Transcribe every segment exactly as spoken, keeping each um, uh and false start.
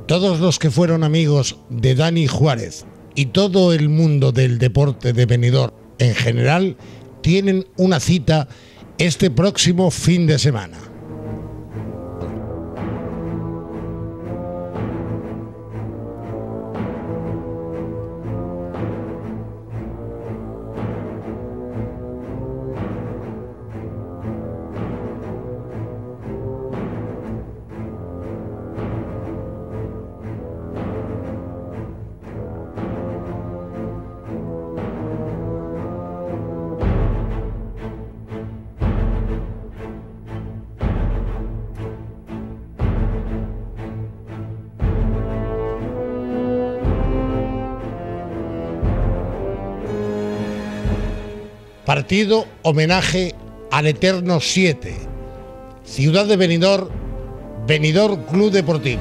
Todos los que fueron amigos de Dani Juárez y todo el mundo del deporte de Benidorm en general tienen una cita este próximo fin de semana. Partido homenaje al Eterno siete, Ciudad de Benidorm, Benidorm Club Deportivo.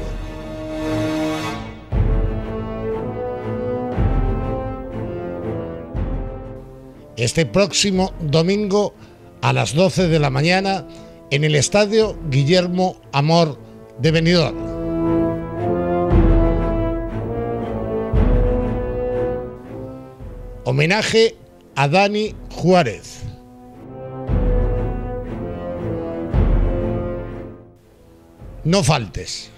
Este próximo domingo a las doce de la mañana en el Estadio Guillermo Amor de Benidorm. Homenaje a Dani Juárez. No faltes.